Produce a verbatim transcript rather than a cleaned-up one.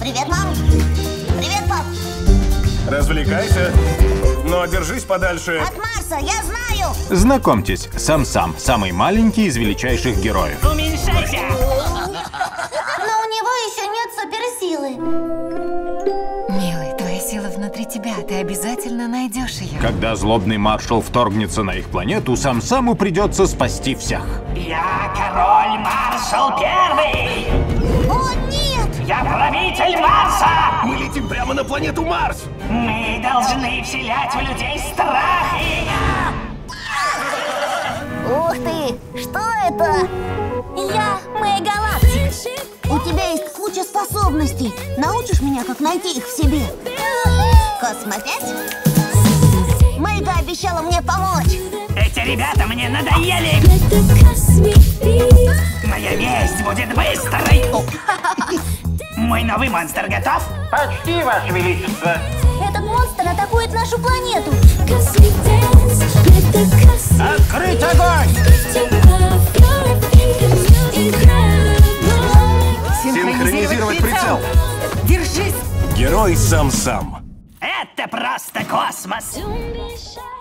Привет, мам. Привет, пап. Развлекайся, но держись подальше. От Марса, я знаю. Знакомьтесь, Сам-Сам, самый маленький из величайших героев. Уменьшайся! Но у него еще нет суперсилы. Милый, твоя сила внутри тебя, ты обязательно найдешь ее. Когда злобный маршал вторгнется на их планету, Сам-Саму придется спасти всех. Я король-маршал первый! О, нет! Я правитель Марса! Мы летим прямо на планету Марс. Мы должны вселять в людей страх и... Ух ты! Что это? Я Мэй Галактик. У тебя есть куча способностей. Научишь меня, как найти их в себе? Космо пять? Мэйга обещала мне помочь. Эти ребята мне надоели! Моя месть будет быстрой! Мой новый монстр готов? Почти, Ваше Величество. Этот монстр атакует нашу планету. Открыть огонь! Синхронизировать прицел. Держись! Герой Сам-Сам. Это просто космос! Don't be shy.